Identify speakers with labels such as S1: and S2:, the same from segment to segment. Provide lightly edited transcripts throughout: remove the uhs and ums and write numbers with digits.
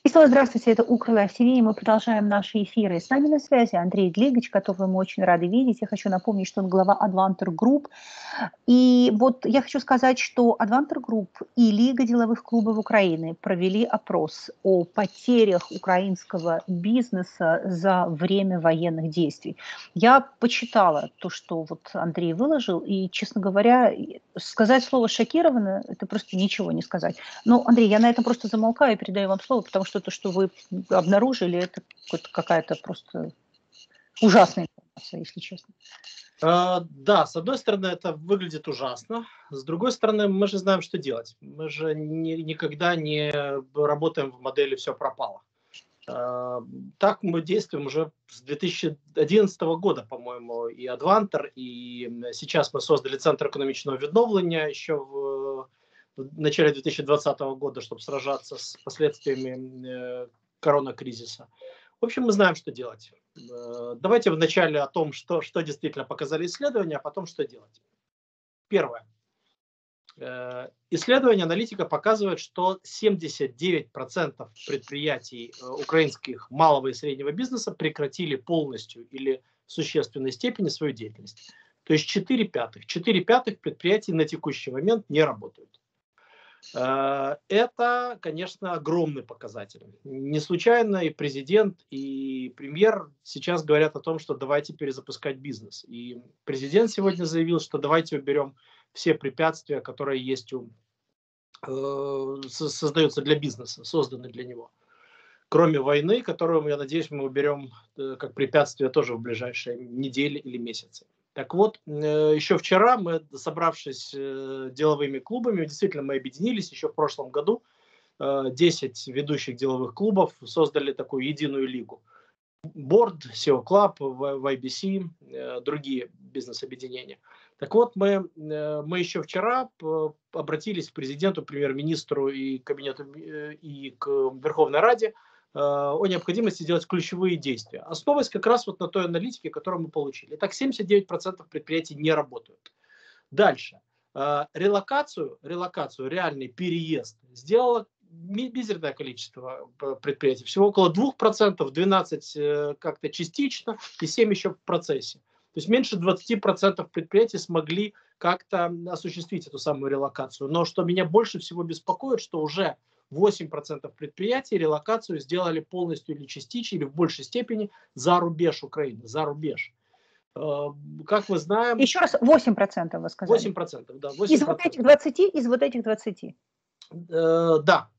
S1: И снова здравствуйте, это «Укрlife TV», и мы продолжаем наши эфиры. С нами на связи Андрей Длигач, которого мы очень рады видеть. Я хочу напомнить, что он глава Advanter Group. И вот я хочу сказать, что Advanter Group и Лига деловых клубов Украины провели опрос о потерях украинского бизнеса за время военных действий. Я почитала то, что вот Андрей выложил, и, честно говоря, сказать слово «шокировано» – это просто ничего не сказать. Ну, Андрей, я на этом просто замолкаю и передаю вам слово, потому что то, что вы обнаружили, это какая-то просто ужасная информация, если честно.
S2: Да, с одной стороны, это выглядит ужасно. С другой стороны, мы же знаем, что делать. Мы же никогда не работаем в модели «все пропало». Так мы действуем уже с 2011 года, по-моему, и Advanter, и сейчас мы создали Центр экономічного відновлення еще в начале 2020 года, чтобы сражаться с последствиями коронакризиса. В общем, мы знаем, что делать. Давайте вначале о том, что действительно показали исследования, а потом что делать. Первое. Исследование аналитика показывает, что 79% предприятий украинских малого и среднего бизнеса прекратили полностью или в существенной степени свою деятельность. То есть 4/5 предприятий на текущий момент не работают. Это, конечно, огромный показатель. Не случайно и президент, и премьер сейчас говорят о том, что давайте перезапускать бизнес. И президент сегодня заявил, что давайте уберем все препятствия, которые есть создаются для бизнеса, созданы для него. Кроме войны, которую, я надеюсь, мы уберем как препятствие тоже в ближайшие недели или месяцы. Так вот, еще вчера мы, собравшись деловыми клубами, действительно мы объединились еще в прошлом году, 10 ведущих деловых клубов создали такую единую лигу. Board, SEO Club, YBC, другие бизнес-объединения. Так вот, мы еще вчера обратились к президенту, премьер-министру и кабинету и к Верховной Раде о необходимости сделать ключевые действия, основываясь как раз вот на той аналитике, которую мы получили. Итак, 79% предприятий не работают. Дальше. Релокацию, реальный переезд сделало мизерное количество предприятий. Всего около 2%, 12% как-то частично и 7% еще в процессе. То есть меньше 20% предприятий смогли как-то осуществить эту самую релокацию. Но что меня больше всего беспокоит, что уже 8% предприятий релокацию сделали полностью или частично, или в большей степени за рубеж Украины, за рубеж. Как мы знаем...
S1: Еще раз, 8% вы сказали?
S2: 8%, да. 8%.
S1: Из вот этих 20? Из вот этих 20?
S2: Да.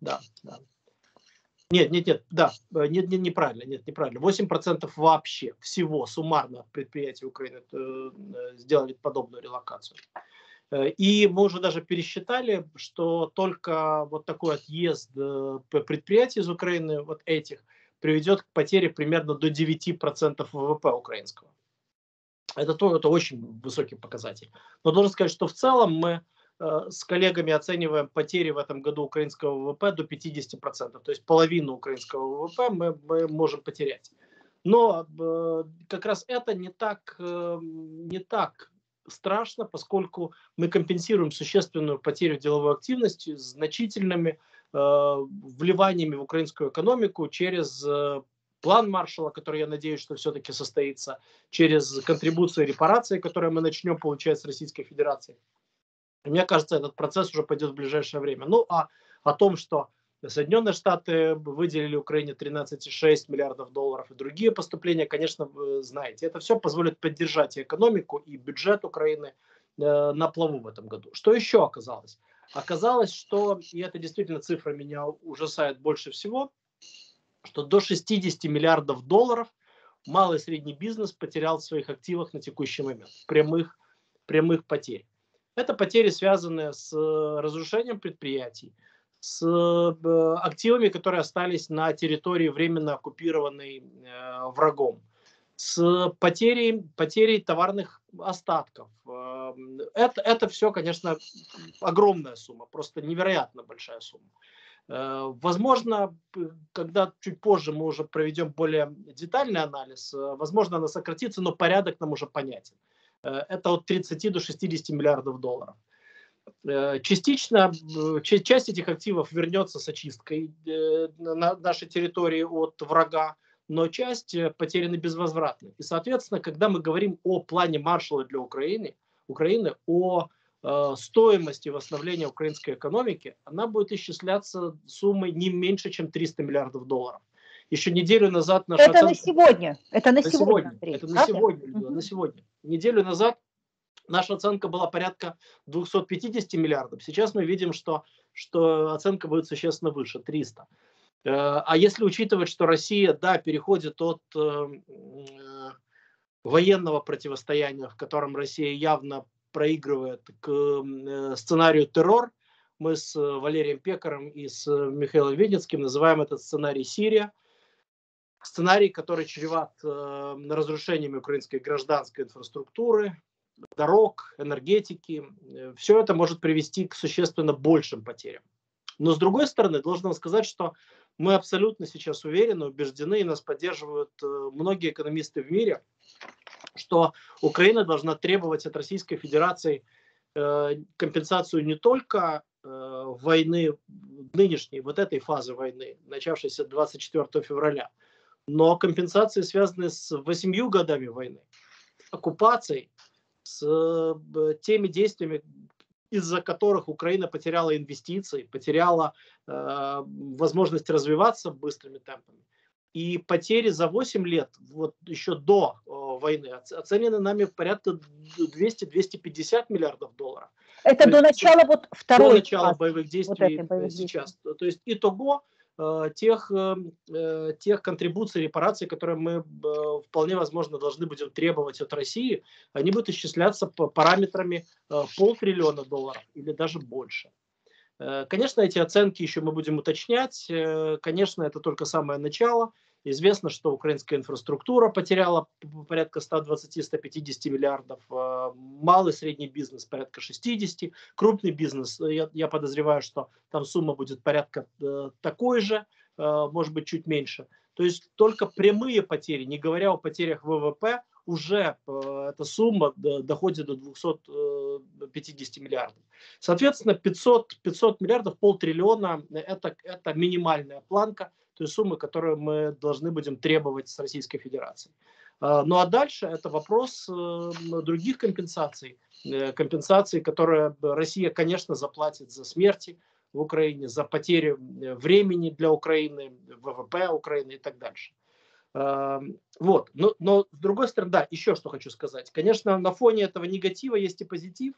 S2: Нет, неправильно. 8% вообще всего суммарно предприятий Украины сделали подобную релокацию. И мы уже даже пересчитали, что только вот такой отъезд предприятий из Украины, вот этих, приведет к потере примерно до 9% ВВП украинского. Это очень высокий показатель. Но должен сказать, что в целом мы с коллегами оцениваем потери в этом году украинского ВВП до 50%. То есть половину украинского ВВП мы можем потерять. Но как раз это не так страшно, поскольку мы компенсируем существенную потерю деловой активности значительными вливаниями в украинскую экономику через план Маршалла, который, я надеюсь, что все-таки состоится, через контрибуции и репарации, которые мы начнем получать с Российской Федерацией. И мне кажется, этот процесс уже пойдет в ближайшее время. Ну, а о том, что Соединенные Штаты выделили Украине 13,6 миллиардов долларов и другие поступления, конечно, вы знаете. Это все позволит поддержать и экономику, и бюджет Украины на плаву в этом году. Что еще оказалось? Оказалось, что, и это действительно цифра меня ужасает больше всего, что до 60 миллиардов долларов малый и средний бизнес потерял в своих активах на текущий момент. Прямых потерь. Это потери, связанные с разрушением предприятий, с активами, которые остались на территории, временно оккупированной врагом, с потерей товарных остатков. Это все, конечно, огромная сумма, просто невероятно большая сумма. Возможно, когда чуть позже мы уже проведем более детальный анализ, возможно, она сократится, но порядок нам уже понятен. Это от 30 до 60 миллиардов долларов. Частично часть этих активов вернется с очисткой на нашей территории от врага, но часть потеряна безвозвратно. И, соответственно, когда мы говорим о плане Маршалла для Украины, о стоимости восстановления украинской экономики, она будет исчисляться суммой не меньше, чем 300 миллиардов долларов. Еще неделю назад наша
S1: Это
S2: оценка...
S1: на сегодня. Это на
S2: На
S1: сегодня,
S2: сегодня.
S1: Андрей.
S2: Это на
S1: Правда?
S2: сегодня, Людмила, на сегодня. Неделю назад наша оценка была порядка 250 миллиардов. Сейчас мы видим, что оценка будет существенно выше, 300. А если учитывать, что Россия, да, переходит от военного противостояния, в котором Россия явно проигрывает, к сценарию террор, мы с Валерием Пекарем и с Михаилом Веденским называем этот сценарий Сирия. Сценарий, который чреват разрушениями украинской гражданской инфраструктуры, дорог, энергетики. Все это может привести к существенно большим потерям. Но с другой стороны, должен сказать, что мы абсолютно сейчас уверены, убеждены, и нас поддерживают многие экономисты в мире, что Украина должна требовать от Российской Федерации компенсацию не только войны, нынешней, вот этой фазы войны, начавшейся 24 февраля, но компенсации, связанные с 8 годами войны, оккупацией, с теми действиями, из-за которых Украина потеряла инвестиции, потеряла возможность развиваться быстрыми темпами. И потери за 8 лет, вот еще до войны, оценены нами порядка 200-250 миллиардов долларов.
S1: Это
S2: то
S1: до
S2: есть,
S1: начала вот второй
S2: до начала
S1: фазы,
S2: боевых действий сейчас. То есть итого тех контрибуций, репараций, которые мы вполне возможно должны будем требовать от России, они будут исчисляться по параметрами $500 миллиона долларов или даже больше. Конечно, эти оценки еще мы будем уточнять. Конечно, это только самое начало. Известно, что украинская инфраструктура потеряла порядка 120-150 миллиардов, малый и средний бизнес порядка 60, крупный бизнес, я подозреваю, что там сумма будет порядка такой же, может быть чуть меньше. То есть только прямые потери, не говоря о потерях ВВП, уже эта сумма доходит до 250 миллиардов. Соответственно, 500 миллиардов, $500 миллиона – это минимальная планка, то есть суммы, которую мы должны будем требовать с Российской Федерации. Ну а дальше это вопрос других компенсаций. Компенсации, которые Россия, конечно, заплатит за смерти в Украине, за потерю времени для Украины, ВВП Украины и так дальше. Вот. Но с другой стороны, да, еще что хочу сказать. Конечно, на фоне этого негатива есть и позитив.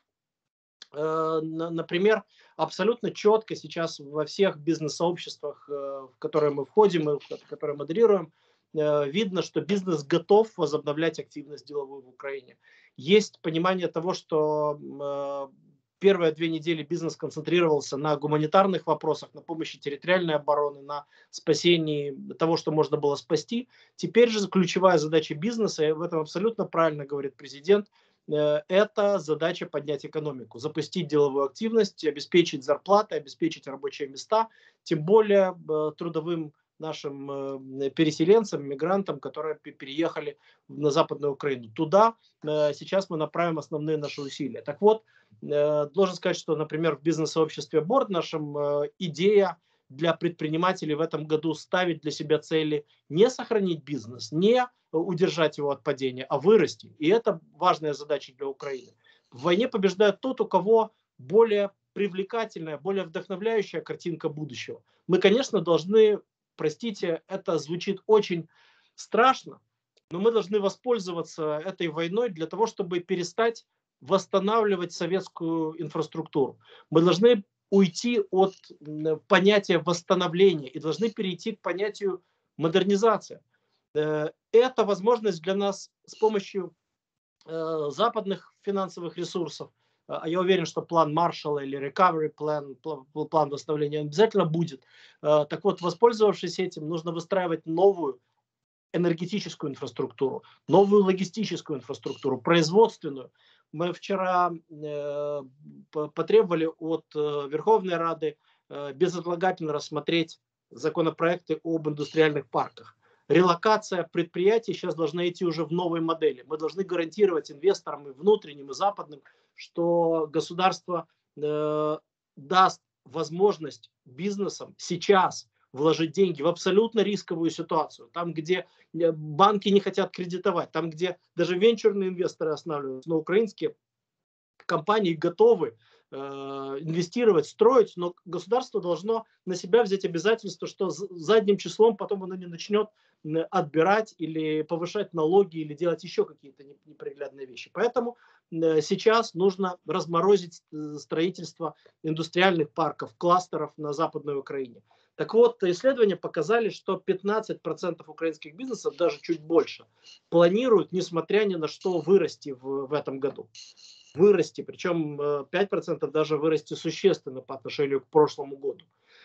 S2: Например, абсолютно четко сейчас во всех бизнес-сообществах, в которые мы входим и которые модерируем, видно, что бизнес готов возобновлять активность деловую в Украине. Есть понимание того, что первые 2 недели бизнес концентрировался на гуманитарных вопросах, на помощи территориальной обороны, на спасении того, что можно было спасти. Теперь же ключевая задача бизнеса, и в этом абсолютно правильно говорит президент, это задача поднять экономику, запустить деловую активность, обеспечить зарплаты, обеспечить рабочие места, тем более трудовым нашим переселенцам, мигрантам, которые переехали на Западную Украину. Туда сейчас мы направим основные наши усилия. Так вот, должен сказать, что, например, в бизнес-сообществе Борд нашем идея для предпринимателей в этом году ставить для себя цели не сохранить бизнес, не удержать его от падения, а вырасти. И это важная задача для Украины. В войне побеждает тот, у кого более привлекательная, более вдохновляющая картинка будущего. Мы, конечно, должны, простите, это звучит очень страшно, но мы должны воспользоваться этой войной для того, чтобы перестать восстанавливать советскую инфраструктуру. Мы должны уйти от понятия восстановления и должны перейти к понятию модернизация. Это возможность для нас с помощью западных финансовых ресурсов. А я уверен, что план Маршалла или recovery plan, план восстановления обязательно будет. Так вот, воспользовавшись этим, нужно выстраивать новую энергетическую инфраструктуру, новую логистическую инфраструктуру, производственную. Мы вчера потребовали от Верховной Рады безотлагательно рассмотреть законопроекты об индустриальных парках. Релокация предприятий сейчас должна идти уже в новой модели. Мы должны гарантировать инвесторам и внутренним, и западным, что государство даст возможность бизнесам сейчас вложить деньги в абсолютно рисковую ситуацию, там, где банки не хотят кредитовать, там, где даже венчурные инвесторы останавливаются, но украинские компании готовы инвестировать, строить, но государство должно на себя взять обязательство, что задним числом потом оно не начнет отбирать или повышать налоги или делать еще какие-то неприглядные вещи. Поэтому сейчас нужно разморозить строительство индустриальных парков, кластеров на Западной Украине. Так вот, исследования показали, что 15% украинских бизнесов, даже чуть больше, планируют, несмотря ни на что, вырасти в этом году. Вырасти, причем 5% даже вырасти существенно по отношению к прошлому году.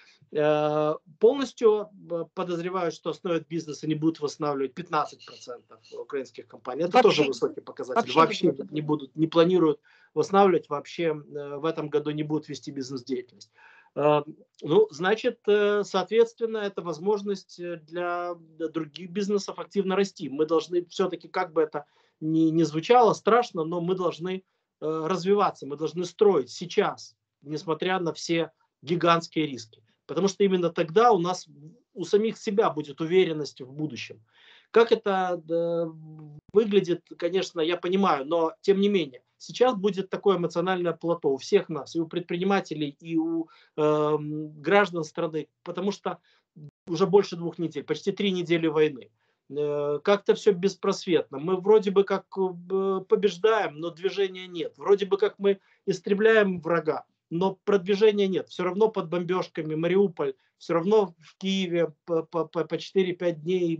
S2: Полностью подозреваю, что остановят бизнес и не будут восстанавливать 15% украинских компаний. Это вообще, тоже высокий показатель. Вообще не планируют восстанавливать, вообще в этом году не будут вести бизнес-деятельность. Ну, значит, соответственно, это возможность для других бизнесов активно расти. Мы должны все-таки, как бы это ни звучало страшно, но мы должны развиваться, мы должны строить сейчас, несмотря на все гигантские риски. Потому что именно тогда у нас, у самих себя будет уверенность в будущем. Как это выглядит, конечно, я понимаю, но тем не менее, сейчас будет такое эмоциональное плато у всех нас, и у предпринимателей, и у граждан страны, потому что уже больше 2 недель, почти 3 недели войны. Как-то все беспросветно. Мы вроде бы как побеждаем, но движения нет. Вроде бы как мы истребляем врага, но продвижения нет. Все равно под бомбежками Мариуполь, все равно в Киеве по 4-5 дней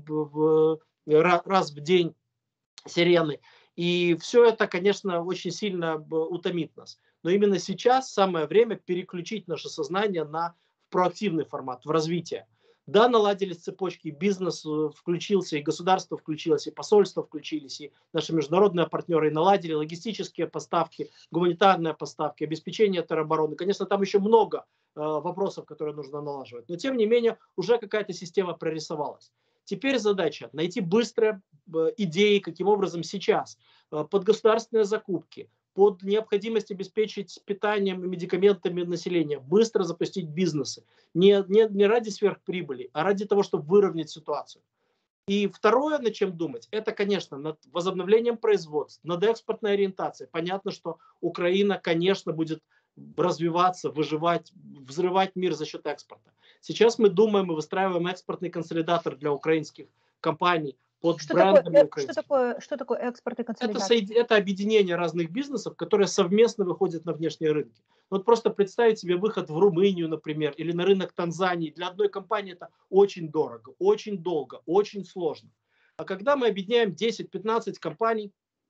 S2: раз в день сирены. И все это, конечно, очень сильно утомит нас. Но именно сейчас самое время переключить наше сознание на проактивный формат, в развитие. Да, наладились цепочки, бизнес включился, и государство включилось, и посольство включились, и наши международные партнеры наладили логистические поставки, гуманитарные поставки, обеспечение теробороны. Конечно, там еще много вопросов, которые нужно налаживать. Но, тем не менее, уже какая-то система прорисовалась. Теперь задача найти быстрые идеи, каким образом сейчас под государственные закупки, под необходимость обеспечить питанием и медикаментами населения, быстро запустить бизнесы. Не ради сверхприбыли, а ради того, чтобы выровнять ситуацию. И второе, над чем думать, это, конечно, над возобновлением производств, над экспортной ориентацией. Понятно, что Украина, конечно, будет развиваться, выживать, взрывать мир за счет экспорта. Сейчас мы думаем и выстраиваем экспортный консолидатор для украинских компаний под брендами украинскими.
S1: Что такое экспорт и консолидация?
S2: Это объединение разных бизнесов, которые совместно выходят на внешние рынки. Вот просто представить себе выход в Румынию, например, или на рынок Танзании. Для одной компании это очень дорого, очень долго, очень сложно. А когда мы объединяем 10-15 компаний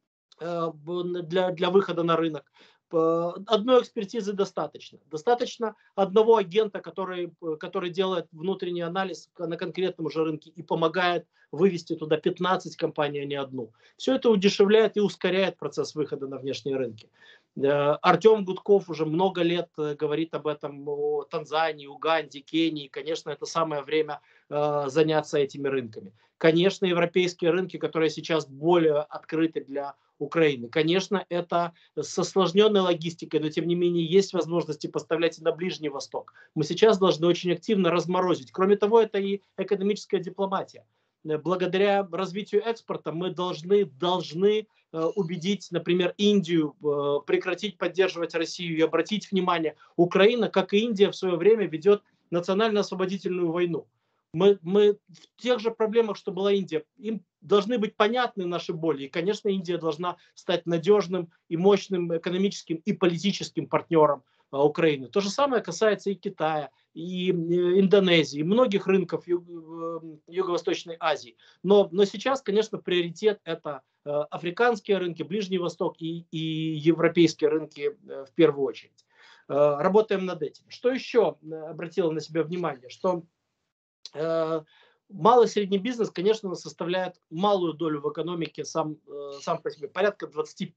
S2: для выхода на рынок, одной экспертизы достаточно. Достаточно одного агента, который делает внутренний анализ на конкретном уже рынке и помогает вывести туда 15 компаний, а не одну. Все это удешевляет и ускоряет процесс выхода на внешние рынки. Артем Гудков уже много лет говорит об этом, о Танзании, Уганде, Кении. Конечно, это самое время заняться этими рынками. Конечно, европейские рынки, которые сейчас более открыты для Украины. Конечно, это с осложненной логистикой, но тем не менее есть возможности поставлять и на Ближний Восток. Мы сейчас должны очень активно разморозить. Кроме того, это и экономическая дипломатия. Благодаря развитию экспорта мы должны убедить, например, Индию прекратить поддерживать Россию и обратить внимание, Украина, как и Индия, в свое время ведет национально-освободительную войну. Мы в тех же проблемах, что была Индия. Им должны быть понятны наши боли. И, конечно, Индия должна стать надежным и мощным экономическим и политическим партнером Украины. То же самое касается и Китая, и Индонезии, и многих рынков Юго-Восточной Азии. Но сейчас, конечно, приоритет это африканские рынки, Ближний Восток и европейские рынки в первую очередь. Работаем над этим. Что еще обратило на себя внимание? Что малый и средний бизнес, конечно, составляет малую долю в экономике сам по себе, порядка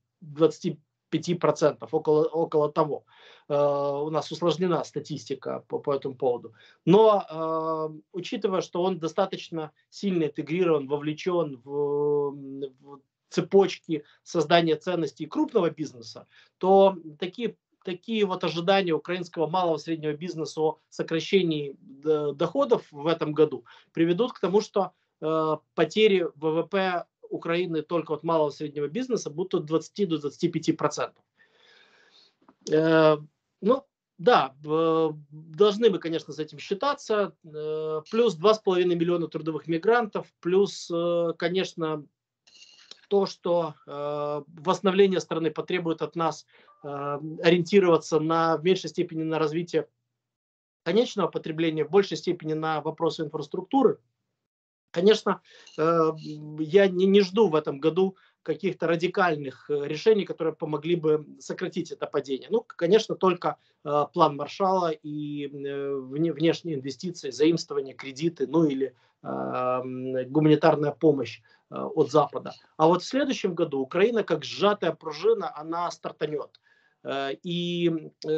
S2: 25%, около того. У нас усложнена статистика по этому поводу. Но учитывая, что он достаточно сильно интегрирован, вовлечен в цепочки создания ценностей крупного бизнеса, то такие такие вот ожидания украинского малого и среднего бизнеса о сокращении доходов в этом году приведут к тому, что потери ВВП Украины только от малого и среднего бизнеса будут от 20 до 25%. Ну, да, должны мы, конечно, с этим считаться. Плюс 2,5 миллиона трудовых мигрантов, плюс, конечно, то, что восстановление страны потребует от нас ориентироваться в меньшей степени на развитие конечного потребления, в большей степени на вопросы инфраструктуры. Конечно, я не жду в этом году каких-то радикальных решений, которые помогли бы сократить это падение. Ну, конечно, только план Маршалла и внешние инвестиции, заимствования, кредиты, ну или гуманитарная помощь от Запада. А вот в следующем году Украина, как сжатая пружина, она стартанет. И,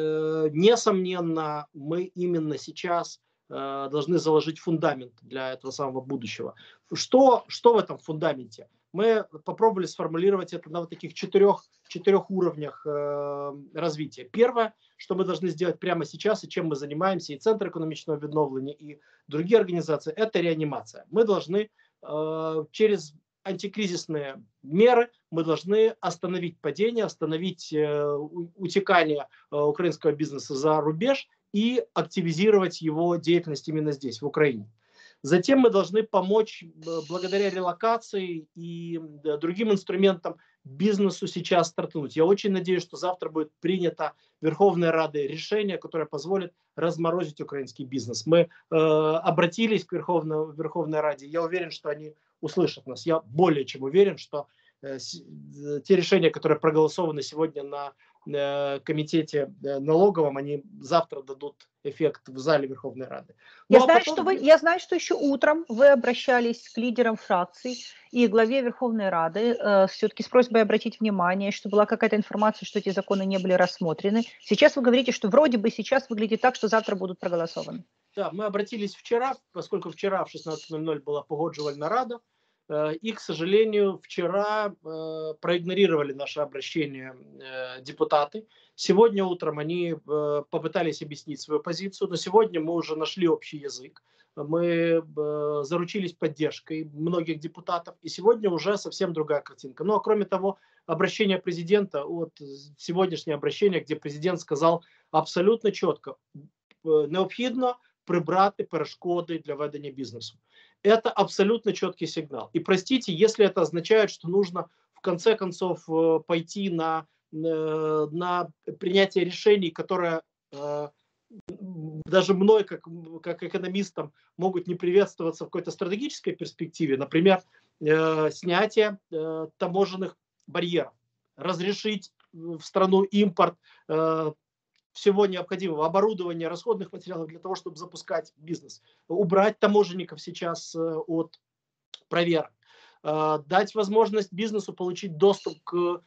S2: несомненно, мы именно сейчас должны заложить фундамент для этого самого будущего. Что в этом фундаменте? Мы попробовали сформулировать это на вот таких четырех уровнях развития. Первое, что мы должны сделать прямо сейчас, и чем мы занимаемся, и Центр экономического відновлення, и другие организации, это реанимация. Мы должны через антикризисные меры мы должны остановить падение, остановить утекание украинского бизнеса за рубеж и активизировать его деятельность именно здесь, в Украине. Затем мы должны помочь благодаря релокации и другим инструментам бизнесу сейчас стартануть. Я очень надеюсь, что завтра будет принято Верховной Радой решение, которое позволит разморозить украинский бизнес. Мы обратились к Верховной Раде. Я уверен, что они услышат нас. Я более чем уверен, что те решения, которые проголосованы сегодня на комитете налоговом, они завтра дадут эффект в зале Верховной Рады.
S1: Я знаю, что еще утром вы обращались к лидерам фракций и главе Верховной Рады все-таки с просьбой обратить внимание, что была какая-то информация, что эти законы не были рассмотрены. Сейчас вы говорите, что вроде бы сейчас выглядит так, что завтра будут проголосованы.
S2: Да, мы обратились вчера, поскольку вчера в 16:00 была погоджувальная рада, и, к сожалению, вчера проигнорировали наше обращение депутаты. Сегодня утром они попытались объяснить свою позицию, но сегодня мы уже нашли общий язык. Мы заручились поддержкой многих депутатов, и сегодня уже совсем другая картинка. Ну, а кроме того, обращение президента, вот сегодняшнее обращение, где президент сказал абсолютно четко: необхідно прибрати перешкоди для ведення бізнесу. Это абсолютно четкий сигнал. И простите, если это означает, что нужно в конце концов пойти на принятие решений, которые даже мной, как экономистом, могут не приветствоваться в какой-то стратегической перспективе. Например, снятие таможенных барьеров, разрешить в страну импорт всего необходимого оборудования, расходных материалов для того, чтобы запускать бизнес, убрать таможенников сейчас от проверок, дать возможность бизнесу получить доступ к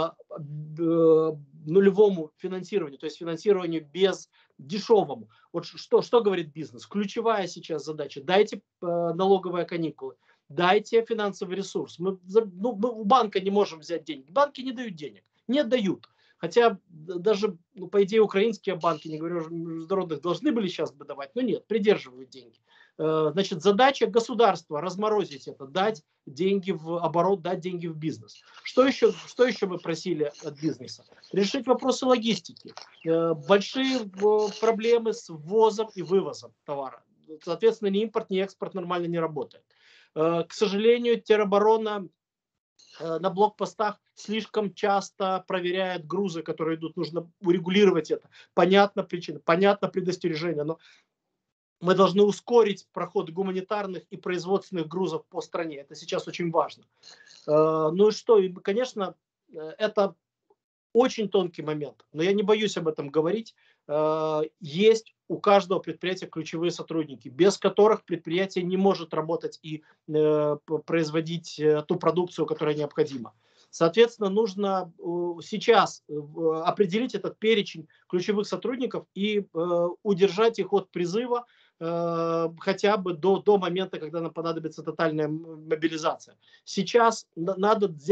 S2: нулевому финансированию, то есть финансированию дешевому. Вот что говорит бизнес? Ключевая сейчас задача: дайте налоговые каникулы, дайте финансовый ресурс. Мы у банка не можем взять деньги. Банки не дают денег, не дают. Хотя даже, по идее, украинские банки, не говорю уже международных, должны были сейчас бы давать, но нет, придерживают деньги. Значит, задача государства — разморозить это, дать деньги в оборот, дать деньги в бизнес. Что еще мы просили от бизнеса? Решить вопросы логистики. Большие проблемы с ввозом и вывозом товара. Соответственно, ни импорт, ни экспорт нормально не работает. К сожалению, тероборона на блокпостах слишком часто проверяет грузы, которые идут. Нужно урегулировать это. Понятна причина, понятно предостережение, но мы должны ускорить проход гуманитарных и производственных грузов по стране. Это сейчас очень важно. Ну и что? И, конечно, это очень тонкий момент, но я не боюсь об этом говорить. Есть у каждого предприятия ключевые сотрудники, без которых предприятие не может работать и производить ту продукцию, которая необходима. Соответственно, нужно сейчас определить этот перечень ключевых сотрудников и удержать их от призыва хотя бы до момента, когда нам понадобится тотальная мобилизация. Сейчас надо сделать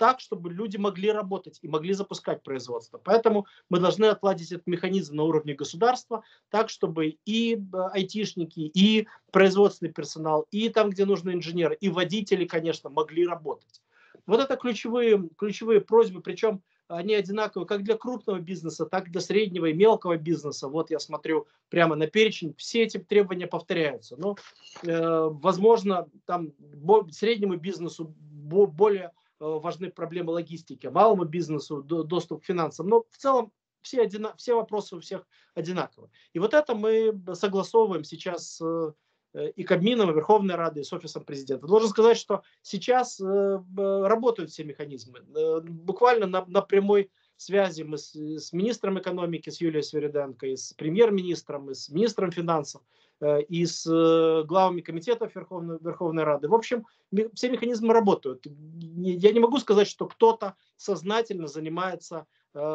S2: так, чтобы люди могли работать и могли запускать производство. Поэтому мы должны отладить этот механизм на уровне государства, так, чтобы и айтишники, и производственный персонал, и там, где нужны инженеры, и водители, конечно, могли работать. Вот это ключевые просьбы, причем они одинаковые как для крупного бизнеса, так и для среднего и мелкого бизнеса. Вот я смотрю прямо на перечень, все эти требования повторяются. Но, возможно, там среднему бизнесу более важны проблемы логистики, малому бизнесу доступ к финансам. Но в целом все вопросы у всех одинаковые. И вот это мы согласовываем сейчас и Кабмином, и Верховной Радой, и с Офисом Президента. Должен сказать, что сейчас работают все механизмы. Буквально на прямой связи мы с министром экономики, с Юлией Свириденко, и с премьер-министром, и с министром финансов, и с главами комитетов Верховной Рады. В общем, все механизмы работают. Я не могу сказать, что кто-то сознательно занимается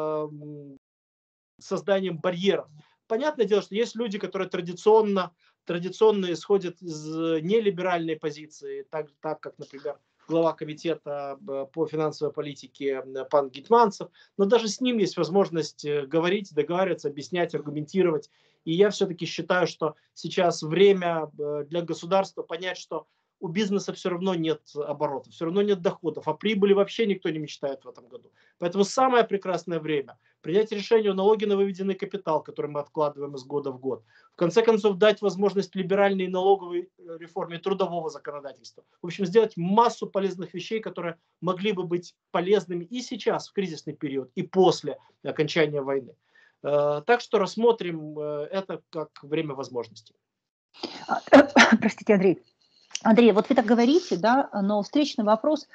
S2: созданием барьеров. Понятное дело, что есть люди, которые традиционно исходят из нелиберальной позиции, так как, например, глава комитета по финансовой политике пан Гетманцев, но даже с ним есть возможность говорить, договариваться, объяснять, аргументировать. И я все-таки считаю, что сейчас время для государства понять, что у бизнеса все равно нет оборотов, все равно нет доходов, а прибыли вообще никто не мечтает в этом году. Поэтому самое прекрасное время принять решение о налоге на выведенный капитал, который мы откладываем из года в год. В конце концов, дать возможность либеральной налоговой реформе трудового законодательства. В общем, сделать массу полезных вещей, которые могли бы быть полезными и сейчас, в кризисный период, и после окончания войны. Так что рассмотрим это как время возможностей.
S1: Простите, Андрей. Андрей, вот вы так говорите, да, но встречный вопрос,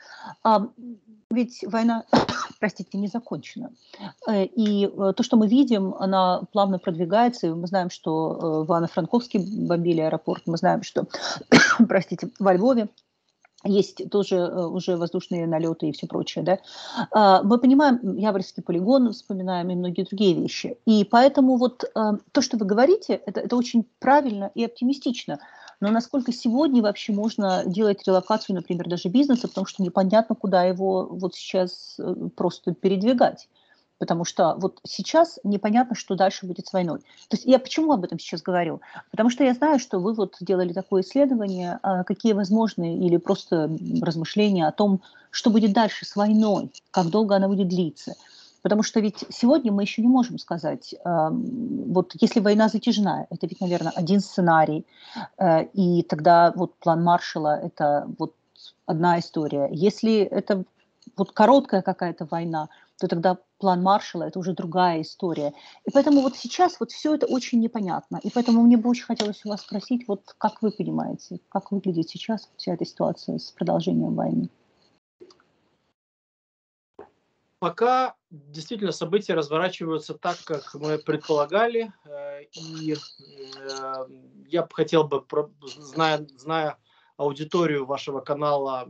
S1: ведь война, простите, не закончена. И то, что мы видим, она плавно продвигается, и мы знаем, что в Ивано-Франковске бомбили аэропорт, мы знаем, что, простите, во Львове есть тоже уже воздушные налеты и все прочее, да. Мы понимаем, Яворский полигон, вспоминаем и многие другие вещи. И поэтому вот то, что вы говорите, это очень правильно и оптимистично. Но насколько сегодня вообще можно делать релокацию, например, даже бизнеса, потому что непонятно, куда его вот сейчас просто передвигать. Потому что вот сейчас непонятно, что дальше будет с войной. То есть я почему об этом сейчас говорю? Потому что я знаю, что вы вот делали такое исследование, какие возможны или просто размышления о том, что будет дальше с войной, как долго она будет длиться. Потому что ведь сегодня мы еще не можем сказать, вот если война затяжная, это ведь, наверное, один сценарий, и тогда вот план Маршалла – это вот одна история. Если это вот короткая какая-то война, то тогда план Маршалла – это уже другая история. И поэтому вот сейчас вот все это очень непонятно. И поэтому мне бы очень хотелось у вас спросить, вот как вы понимаете, как выглядит сейчас вся эта ситуация с продолжением войны?
S2: Пока действительно события разворачиваются так, как мы предполагали. И я бы хотел бы, зная аудиторию вашего канала,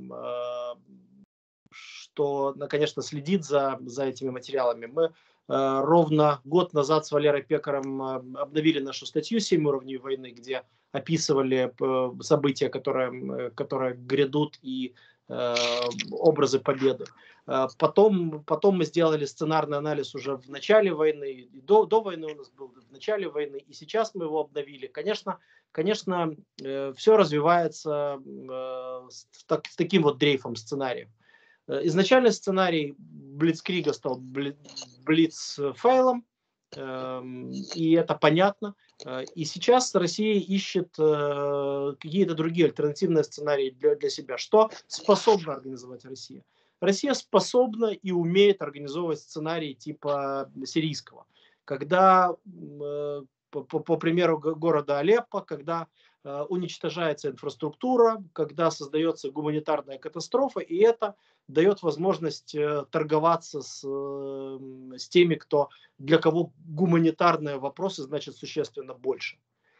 S2: что, конечно, следит за этими материалами. Мы ровно год назад с Валерой Пекаром обновили нашу статью «7 уровней войны», где описывали события, которые грядут, и образы победы. Потом мы сделали сценарный анализ уже в начале войны, и до войны у нас был в начале войны, и сейчас мы его обновили. Конечно, все развивается с таким вот дрейфом сценариев. Изначальный сценарий Блицкрига стал Блицфейлом, и это понятно. И сейчас Россия ищет какие-то другие альтернативные сценарии для себя. Что способна организовать Россия? Россия способна и умеет организовывать сценарии типа сирийского. Когда, по примеру города Алеппо, когда уничтожается инфраструктура, когда создается гуманитарная катастрофа, и это дает возможность торговаться с теми, для кого гуманитарные вопросы значат существенно больше.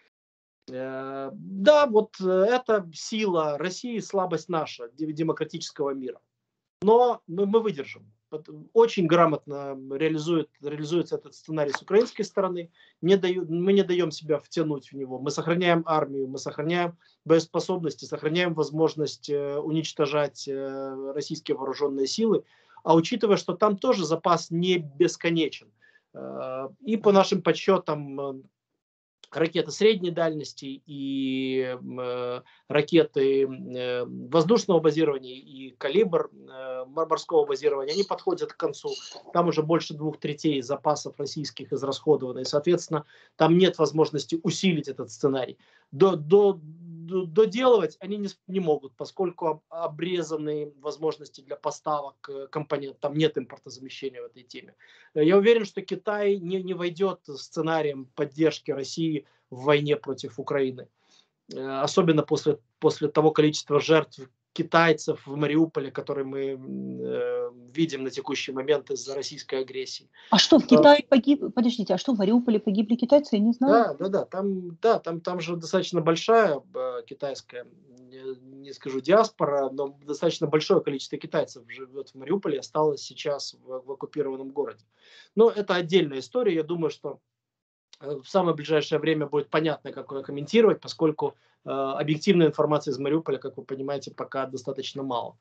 S2: Да, вот это сила России, слабость наша, демократического мира. Но мы выдержим. Очень грамотно реализуется этот сценарий с украинской стороны. Мы не даем себя втянуть в него. Мы сохраняем армию, мы сохраняем боеспособности, сохраняем возможность уничтожать российские вооруженные силы. а учитывая, что там тоже запас не бесконечен. И по нашим подсчетам ракеты средней дальности и ракеты воздушного базирования и калибр морского базирования, они подходят к концу. Там уже больше 2/3 запасов российских израсходовано, и, соответственно, там нет возможности усилить этот сценарий. Доделывать они не могут, поскольку обрезаны возможности для поставок компонентов, там нет импортозамещения в этой теме. Я уверен, что Китай не войдет сценарием поддержки России в войне против Украины. Особенно после того количества жертв китайцев в Мариуполе, которые мы видим на текущий момент из-за российской агрессии.
S1: А что в Китае подождите, а что в Мариуполе погибли китайцы, я не знаю.
S2: Там же достаточно большая китайская, не скажу диаспора, но достаточно большое количество китайцев живет в Мариуполе, осталось сейчас в оккупированном городе. Но это отдельная история, я думаю, что в самое ближайшее время будет понятно, как ее комментировать, поскольку объективной информации из Мариуполя, как вы понимаете, пока достаточно мало.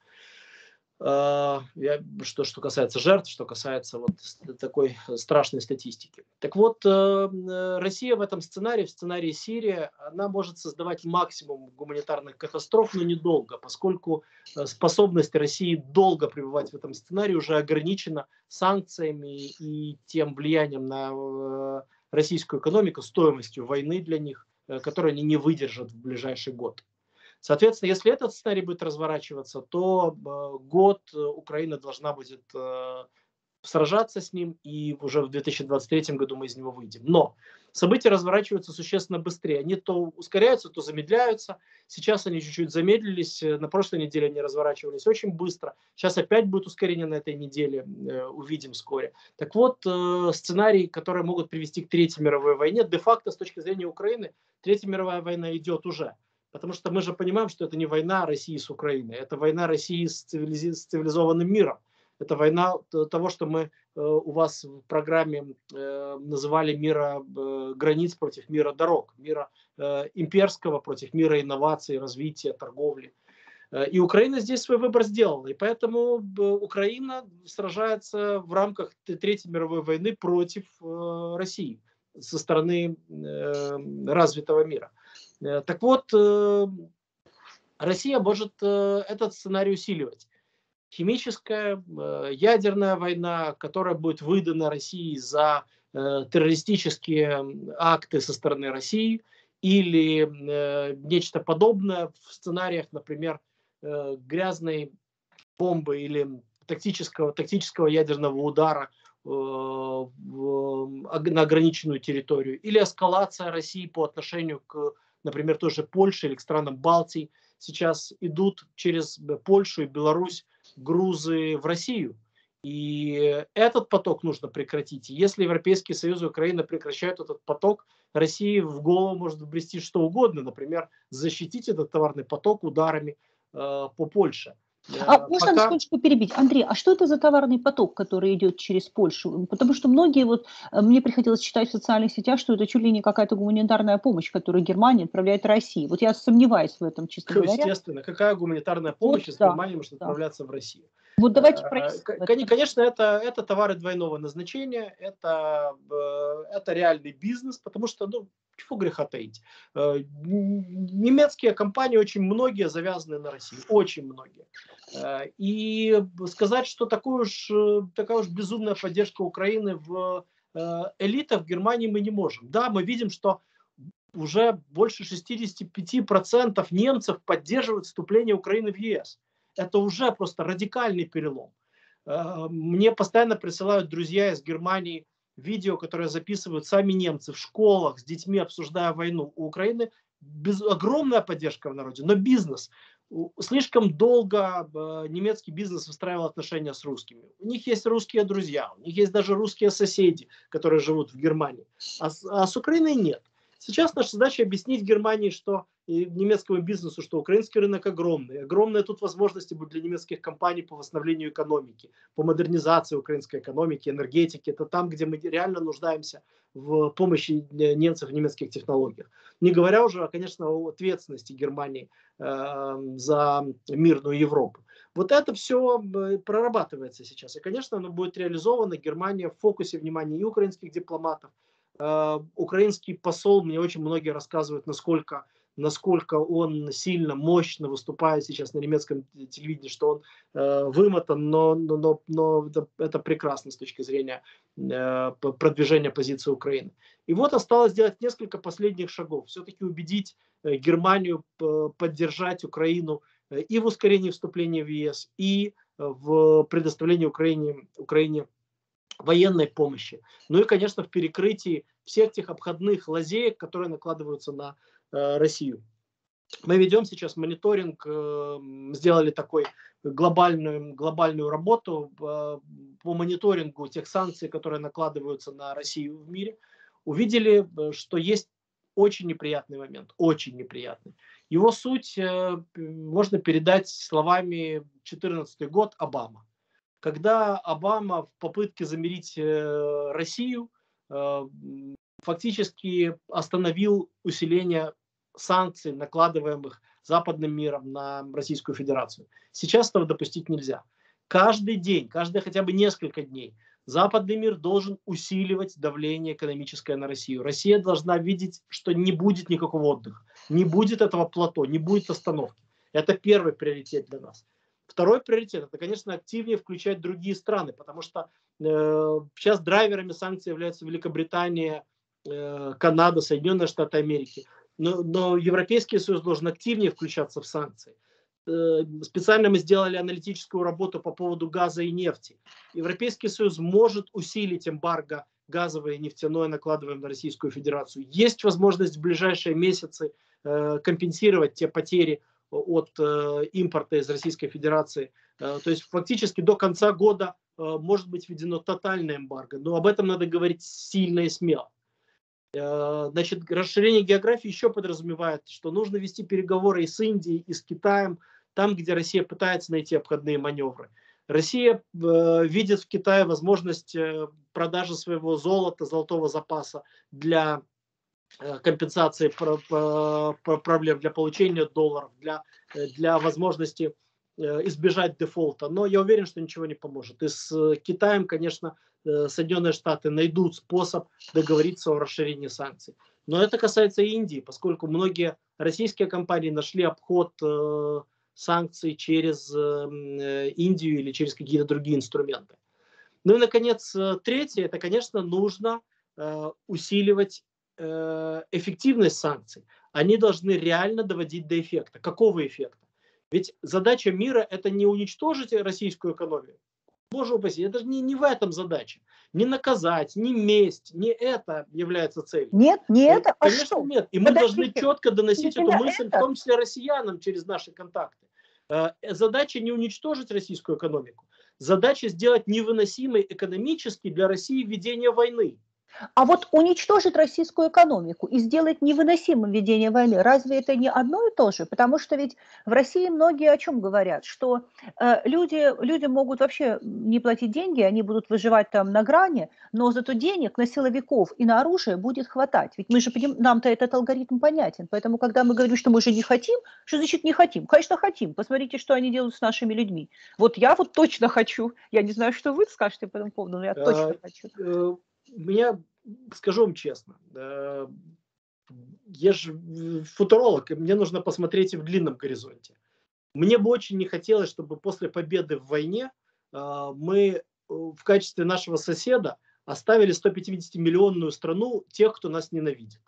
S2: Что касается жертв, что касается вот такой страшной статистики. Так вот, Россия в этом сценарии, в сценарии Сирия, она может создавать максимум гуманитарных катастроф, но недолго, поскольку способность России долго пребывать в этом сценарии уже ограничена санкциями и тем влиянием на российскую экономику, стоимостью войны для них, которую они не выдержат в ближайший год. Соответственно, если этот сценарий будет разворачиваться, то год Украина должна будет сражаться с ним, и уже в 2023 году мы из него выйдем. Но события разворачиваются существенно быстрее. Они то ускоряются, то замедляются. Сейчас они чуть-чуть замедлились. На прошлой неделе они разворачивались очень быстро. Сейчас опять будет ускорение на этой неделе. Увидим вскоре. Так вот, сценарии, которые могут привести к Третьей мировой войне, де-факто с точки зрения Украины, Третья мировая война идет уже. Потому что мы же понимаем, что это не война России с Украиной. Это война России с цивилизованным миром. Это война того, что мы у вас в программе называли мира границ против мира дорог, мира имперского против мира инноваций, развития, торговли. И Украина здесь свой выбор сделала. И поэтому Украина сражается в рамках Третьей мировой войны против России со стороны развитого мира. Так вот, Россия может этот сценарий усиливать. Химическая, ядерная война, которая будет выдана России за террористические акты со стороны России, или нечто подобное в сценариях, например, грязной бомбы или тактического ядерного удара на ограниченную территорию, или эскалация России по отношению к, например, той же Польше или к странам Балтии. Сейчас идут через Польшу и Беларусь грузы в Россию. И этот поток нужно прекратить. Если Европейский Союз и Украина прекращают этот поток, России в голову может вбрести что угодно. Например, защитить этот товарный поток ударами по Польше.
S1: Можно на секундочку перебить? Андрей, а что это за товарный поток, который идет через Польшу? Потому что многие, мне приходилось читать в социальных сетях, что это чуть ли не какая-то гуманитарная помощь, которую Германия отправляет России. Вот я сомневаюсь в этом, честно говоря.
S2: Естественно, какая гуманитарная помощь из Германии может отправляться в Россию?
S1: Вот давайте проясним.
S2: Конечно, это товары двойного назначения, это реальный бизнес, потому что, чего греха таить. Немецкие компании, очень многие завязаны на Россию, очень многие. И сказать, что такая уж безумная поддержка Украины в элитах в Германии мы не можем. Да, мы видим, что уже больше 65% немцев поддерживают вступление Украины в ЕС. Это уже просто радикальный перелом. Мне постоянно присылают друзья из Германии видео, которые записывают сами немцы в школах с детьми, обсуждая войну. У Украины огромная поддержка в народе, но бизнес. Слишком долго немецкий бизнес выстраивал отношения с русскими. У них есть русские друзья, у них есть даже русские соседи, которые живут в Германии. А с Украиной нет. Сейчас наша задача объяснить Германии, что и немецкому бизнесу, что украинский рынок огромный. Огромные тут возможности будут для немецких компаний по восстановлению экономики, по модернизации украинской экономики, энергетики. Это там, где мы реально нуждаемся в помощи немцев в немецких технологиях. Не говоря уже, конечно, о ответственности Германии за мирную Европу. Вот это все прорабатывается сейчас. И, конечно, оно будет реализовано. Германия в фокусе внимания и украинских дипломатов. Украинский посол, мне очень многие рассказывают, насколько он сильно, мощно выступает сейчас на немецком телевидении, что он вымотан, но это прекрасно с точки зрения продвижения позиции Украины. И вот осталось сделать несколько последних шагов. Все-таки убедить Германию поддержать Украину и в ускорении вступления в ЕС, и в предоставлении Украине военной помощи. Ну и, конечно, в перекрытии всех тех обходных лазеек, которые накладываются на Россию. Мы ведем сейчас мониторинг, сделали такой глобальную работу по мониторингу тех санкций, которые накладываются на Россию в мире. Увидели, что есть очень неприятный момент, очень неприятный. Его суть можно передать словами 2014 год Обама. Когда Обама в попытке замирить Россию фактически остановил усиление санкций, накладываемых западным миром на Российскую Федерацию. Сейчас этого допустить нельзя. Каждый день, каждые хотя бы несколько дней западный мир должен усиливать давление экономическое на Россию. Россия должна видеть, что не будет никакого отдыха, не будет этого плато, не будет остановки. Это первый приоритет для нас. Второй приоритет – это, конечно, активнее включать другие страны, потому что сейчас драйверами санкций являются Великобритания, Канада, Соединенные Штаты Америки. Но Европейский Союз должен активнее включаться в санкции. Специально мы сделали аналитическую работу по поводу газа и нефти. Европейский Союз может усилить эмбарго газовое и нефтяное, накладываемое на Российскую Федерацию. Есть возможность в ближайшие месяцы компенсировать те потери от импорта из Российской Федерации. То есть фактически до конца года может быть введено тотальное эмбарго. Но об этом надо говорить сильно и смело. Значит, расширение географии еще подразумевает, что нужно вести переговоры и с Индией, и с Китаем, там, где Россия пытается найти обходные маневры. Россия видит в Китае возможность продажи своего золотого запаса для компенсации проблем, для получения долларов, для возможности избежать дефолта. Но я уверен, что ничего не поможет. И с Китаем, конечно, Соединенные Штаты найдут способ договориться о расширении санкций. Но это касается и Индии, поскольку многие российские компании нашли обход санкций через Индию или через какие-то другие инструменты. Ну и, наконец, третье, это, конечно, нужно усиливать эффективность санкций. Они должны реально доводить до эффекта. Какого эффекта? Ведь задача мира – это не уничтожить российскую экономику. Боже упаси, это же не в этом задача. Не наказать, не месть, не это является целью.
S1: Нет, не это, а
S2: конечно,
S1: что?
S2: нет. И мы должны четко доносить эту мысль,
S1: это?
S2: в том числе россиянам, через наши контакты. Задача не уничтожить российскую экономику. Задача сделать невыносимой экономически для России ведение войны.
S1: А вот уничтожить российскую экономику и сделать невыносимым ведение войны, разве это не одно и то же? Потому что ведь в России многие о чем говорят, что люди могут вообще не платить деньги, они будут выживать там на грани, но зато денег на силовиков и на оружие будет хватать. Ведь мы же нам-то этот алгоритм понятен. Поэтому, когда мы говорим, что мы же не хотим, что значит не хотим? Конечно, хотим. Посмотрите, что они делают с нашими людьми. Вот я вот точно хочу. Я не знаю, что вы скажете по этому поводу, но я точно хочу.
S2: Скажу вам честно, я же футуролог, и мне нужно посмотреть и в длинном горизонте. Мне бы очень не хотелось, чтобы после победы в войне мы в качестве нашего соседа оставили 150-миллионную страну тех, кто нас ненавидит.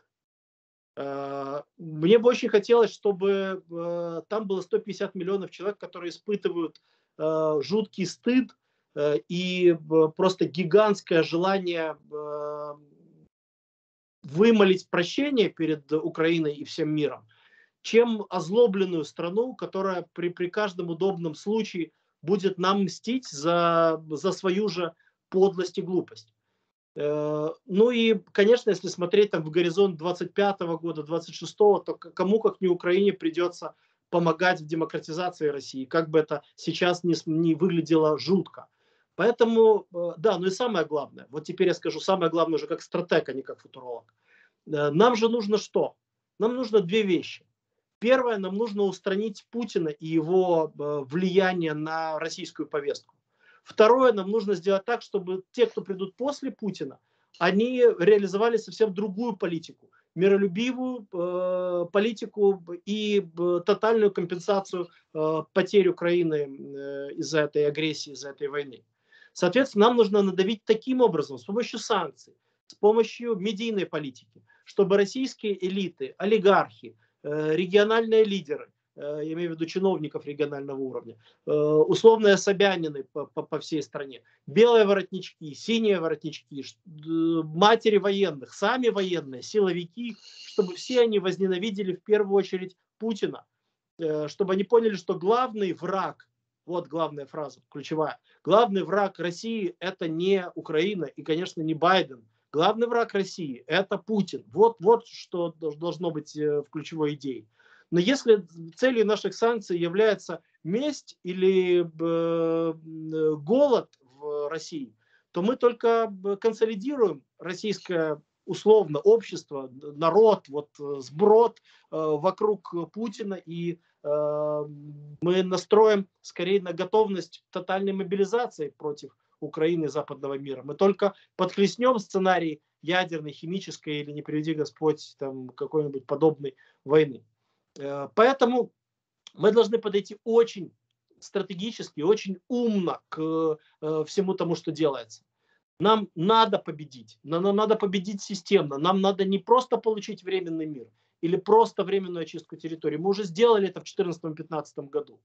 S2: Мне бы очень хотелось, чтобы там было 150 миллионов человек, которые испытывают жуткий стыд и просто гигантское желание вымолить прощение перед Украиной и всем миром, чем озлобленную страну, которая при каждом удобном случае будет нам мстить за свою же подлость и глупость. Ну и, конечно, если смотреть там в горизонт 25-го года, 26-го, то кому, как не Украине, придется помогать в демократизации России, как бы это сейчас не выглядело жутко. Поэтому, да, ну и самое главное, вот теперь я скажу самое главное уже как стратег, а не как футуролог. Нам же нужно что? Нам нужно две вещи. Первое, нам нужно устранить Путина и его влияние на российскую повестку. Второе, нам нужно сделать так, чтобы те, кто придут после Путина, они реализовали совсем другую политику, миролюбивую политику и тотальную компенсацию потерь Украины из-за этой агрессии, из-за этой войны. Соответственно, нам нужно надавить таким образом, с помощью санкций, с помощью медийной политики, чтобы российские элиты, олигархи, региональные лидеры, я имею в виду чиновников регионального уровня, условные Собянины по всей стране, белые воротнички, синие воротнички, матери военных, сами военные, силовики, чтобы все они возненавидели в первую очередь Путина, чтобы они поняли, что главный враг, вот главная фраза, ключевая, главный враг России это не Украина и, конечно, не Байден. Главный враг России это Путин. Вот что должно быть в ключевой идее. Но если целью наших санкций является месть или голод в России, то мы только консолидируем российское условно общество, народ, сброд вокруг Путина, и мы настроим скорее на готовность тотальной мобилизации против Украины и западного мира. Мы только подхлестнем сценарий ядерной, химической или, не приведи Господь, там, какой-нибудь подобной войны. Поэтому мы должны подойти очень стратегически, очень умно к всему тому, что делается. Нам надо победить, нам надо победить системно, нам надо не просто получить временный мир или просто временную очистку территории. Мы уже сделали это в 2014-2015 году.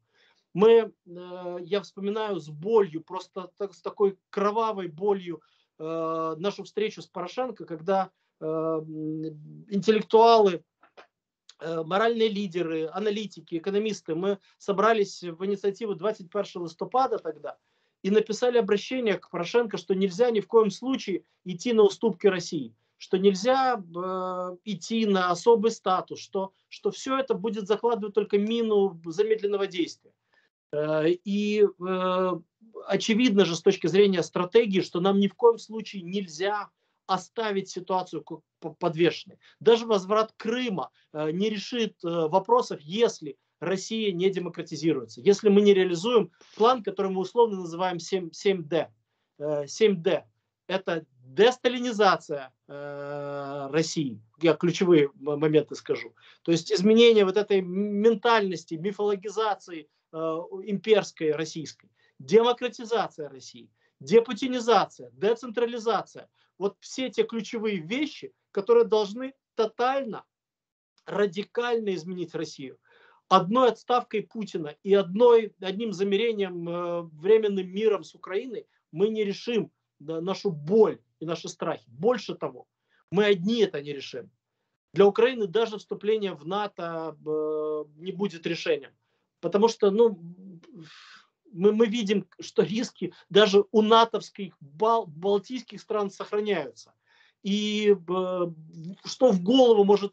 S2: Я вспоминаю с болью, просто с такой кровавой болью нашу встречу с Порошенко, когда интеллектуалы, моральные лидеры, аналитики, экономисты, мы собрались в инициативу 21 листопада тогда и написали обращение к Порошенко, что нельзя ни в коем случае идти на уступки России, что нельзя идти на особый статус, что все это будет закладывать только мину замедленного действия. И очевидно же с точки зрения стратегии, что нам ни в коем случае нельзя оставить ситуацию подвешенной. Даже возврат Крыма не решит вопросов, если Россия не демократизируется, если мы не реализуем план, который мы условно называем 7D. 7D – это десталинизация России. Я ключевые моменты скажу. То есть изменение вот этой ментальности, мифологизации имперской российской, демократизация России, депутинизация, децентрализация. Вот все те ключевые вещи, которые должны тотально, радикально изменить Россию. Одной отставкой Путина и одним замерением временным миром с Украиной мы не решим нашу боль и наши страхи. Больше того, мы одни это не решим. Для Украины даже вступление в НАТО не будет решением. Потому что мы видим, что риски даже у натовских балтийских стран сохраняются. И что в голову может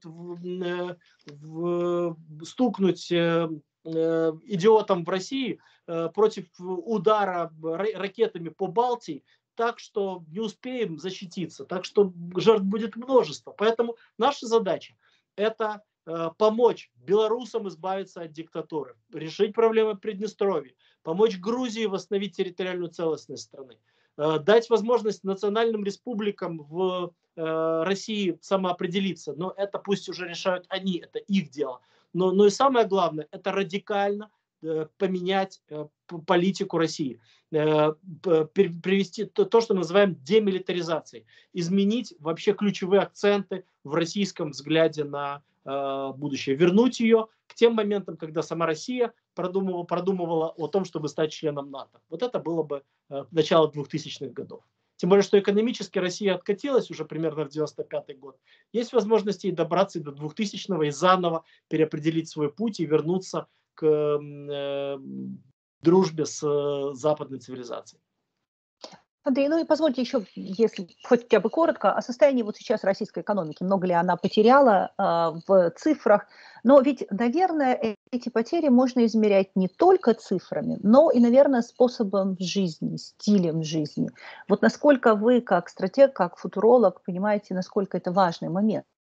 S2: стукнуть идиотам в России против удара ракетами по Балтии, так что не успеем защититься, так что жертв будет множество. Поэтому наша задача – это помочь белорусам избавиться от диктатуры, решить проблемы Приднестровья, помочь Грузии восстановить территориальную целостность страны, дать возможность национальным республикам в России самоопределиться, но это пусть уже решают они, это их дело. Но и самое главное, это радикально поменять политику России, привести то, что мы называем демилитаризацией, изменить вообще ключевые акценты в российском взгляде на будущее, вернуть ее к тем моментам, когда сама Россия продумывала о том, чтобы стать членом НАТО. Вот это было бы начало 2000-х годов. Тем более, что экономически Россия откатилась уже примерно в 95-й год. Есть возможности и добраться до 2000-го и заново переопределить свой путь и вернуться к дружбе с западной цивилизацией.
S1: Андрей, ну и позвольте еще, если хотя бы коротко, о состоянии вот сейчас российской экономики. Много ли она потеряла в цифрах? Но ведь, наверное, эти потери можно измерять не только цифрами, но и, наверное, способом жизни, стилем жизни. Вот насколько вы, как стратег, как футуролог, понимаете, насколько это важный момент?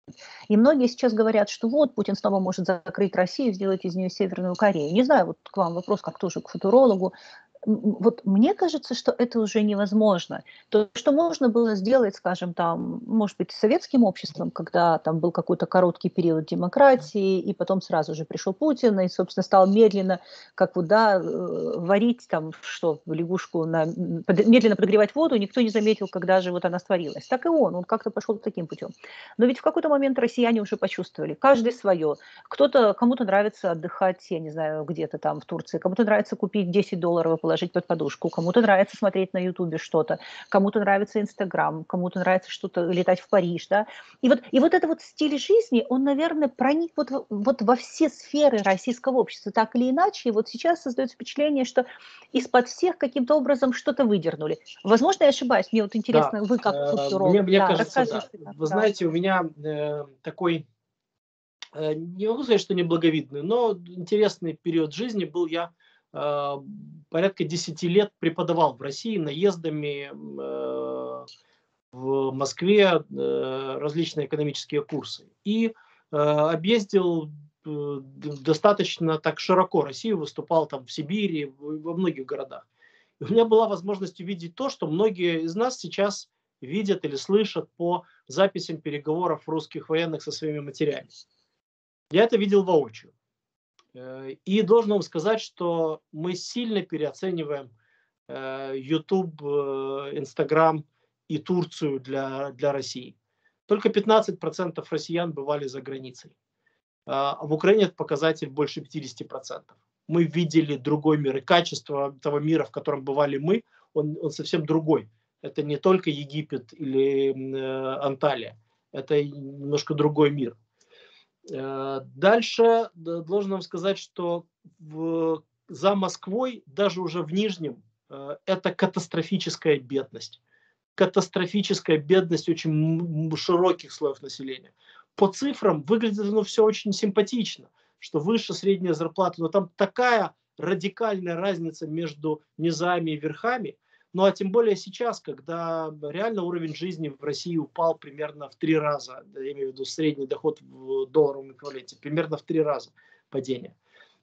S1: И многие сейчас говорят, что вот Путин снова может закрыть Россию, сделать из нее Северную Корею. Не знаю, вот к вам вопрос как тоже к футурологу. Вот мне кажется, что это уже невозможно. То, что можно было сделать, скажем, там, может быть, советским обществом, когда там был какой-то короткий период демократии, и потом сразу же пришел Путин, и, собственно, стал медленно, как вот, да, варить там, что, лягушку, медленно подогревать воду, никто не заметил, когда же вот она сварилась. Так и он как-то пошел таким путем. Но ведь в какой-то момент россияне уже почувствовали, каждый свое. Кому-то нравится отдыхать, я не знаю, где-то там в Турции, кому-то нравится купить $10 и положить под подушку, кому-то нравится смотреть на Ютубе что-то, кому-то нравится Инстаграм, кому-то нравится что-то летать в Париж, да. И вот этот вот стиль жизни, он, наверное, проник вот во все сферы российского общества, так или иначе. И вот сейчас создается впечатление, что из-под всех каким-то образом что-то выдернули. Возможно, я ошибаюсь. Мне вот
S2: Да,
S1: интересно, вы как футуролог,
S2: мне
S1: да,
S2: кажется, да.
S1: расскажите.
S2: Вы
S1: Да.
S2: знаете, у меня такой, не могу сказать, что неблаговидный, но интересный период жизни был. Я порядка 10 лет преподавал в России наездами в Москве различные экономические курсы. И объездил достаточно так широко Россию, выступал там в Сибири, во многих городах. И у меня была возможность увидеть то, что многие из нас сейчас видят или слышат по записям переговоров русских военных со своими матерями. Я это видел воочию. И должен вам сказать, что мы сильно переоцениваем YouTube, Instagram и Турцию для России. Только 15% россиян бывали за границей. А в Украине этот показатель больше 50%. Мы видели другой мир, и качество того мира, в котором бывали мы, он совсем другой. Это не только Египет или Анталия, это немножко другой мир. Дальше должен вам сказать, что за Москвой, даже уже в Нижнем, это катастрофическая бедность. Катастрофическая бедность очень широких слоев населения. По цифрам выглядит оно все очень симпатично, что выше средняя зарплата, но там такая радикальная разница между низами и верхами. Ну а тем более сейчас, когда реально уровень жизни в России упал примерно в 3 раза, я имею в виду средний доход в долларовом эквиваленте, примерно в 3 раза падение.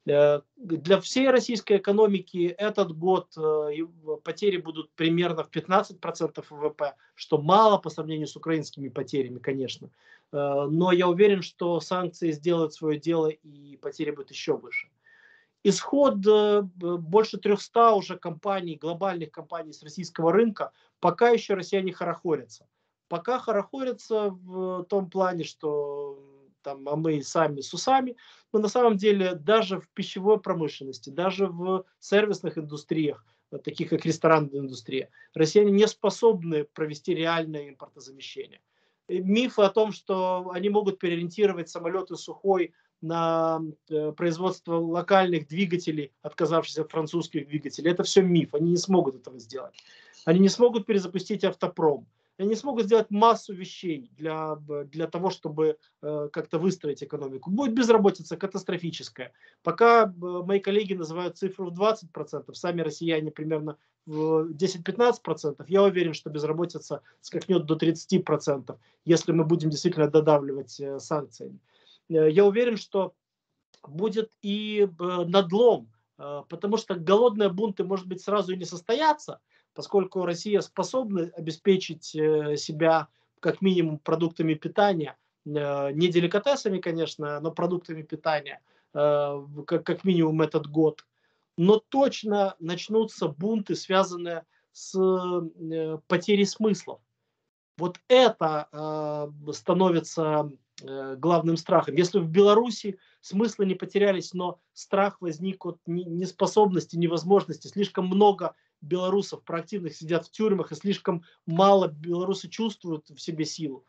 S2: Для всей российской экономики этот год потери будут примерно в 15% ВВП, что мало по сравнению с украинскими потерями, конечно. Но я уверен, что санкции сделают свое дело и потери будут еще выше. Исход больше 300 уже компаний, глобальных компаний с российского рынка, пока еще россияне хорохорятся. Пока хорохорятся в том плане, что там, а мы сами с усами, но на самом деле даже в пищевой промышленности, даже в сервисных индустриях, таких как ресторанная индустрия, россияне не способны провести реальное импортозамещение. И мифы о том, что они могут переориентировать самолеты Сухой на производство локальных двигателей, отказавшись от французских двигателей, это все миф. Они не смогут этого сделать. Они не смогут перезапустить автопром. Они не смогут сделать массу вещей для того, чтобы как-то выстроить экономику. Будет безработица катастрофическая. Пока мои коллеги называют цифру в 20%, сами россияне примерно в 10-15%, я уверен, что безработица скакнет до 30%, если мы будем действительно додавливать санкциями. Я уверен, что будет и надлом, потому что голодные бунты, может быть, сразу и не состоятся, поскольку Россия способна обеспечить себя как минимум продуктами питания, не деликатесами, конечно, но продуктами питания, как минимум этот год. Но точно начнутся бунты, связанные с потерей смыслов. Вот это становится главным страхом. Если в Беларуси смыслы не потерялись, но страх возник от неспособности, невозможности, слишком много белорусов проактивных сидят в тюрьмах и слишком мало белорусы чувствуют в себе силу,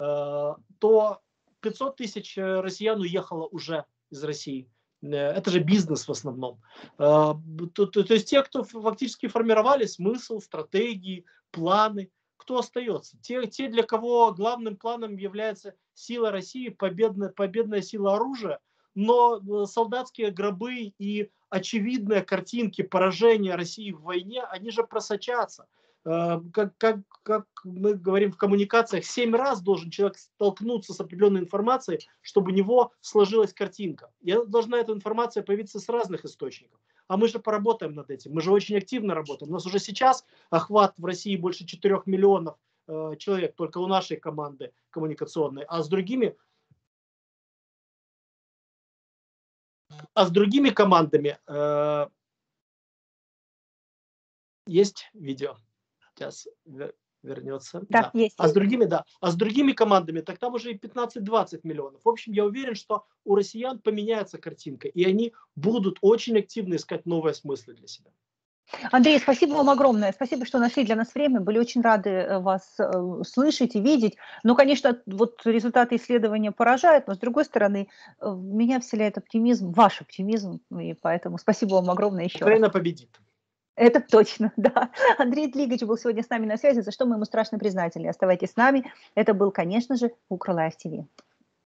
S2: то 500 тысяч россиян уехало уже из России. Это же бизнес в основном. То есть те, кто фактически формировали смысл, стратегии, планы, кто остается? Те, для кого главным планом является сила России, победная сила оружия, но солдатские гробы и очевидные картинки поражения России в войне, они же просочатся. Как мы говорим в коммуникациях, 7 раз должен человек столкнуться с определенной информацией, чтобы у него сложилась картинка. И должна эта информация появиться с разных источников. А мы же поработаем над этим, мы же очень активно работаем. У нас уже сейчас охват в России больше 4 миллионов человек, только у нашей команды коммуникационной, а с другими командами есть видео. Сейчас вернется.
S1: Да, есть.
S2: А с другими командами, так там уже и 15-20 миллионов. В общем, я уверен, что у россиян поменяется картинка, и они будут очень активно искать новые смыслы для себя.
S1: Андрей, спасибо вам огромное. Спасибо, что нашли для нас время. Были очень рады вас слышать и видеть. Ну, конечно, вот результаты исследования поражают, но, с другой стороны, меня вселяет оптимизм, ваш оптимизм, и поэтому спасибо вам огромное еще
S2: Украина
S1: раз.
S2: победит.
S1: Это точно, да. Андрей Длигач был сегодня с нами на связи, за что мы ему страшно признательны. Оставайтесь с нами. Это был, конечно же, Укр Лайв ТВ.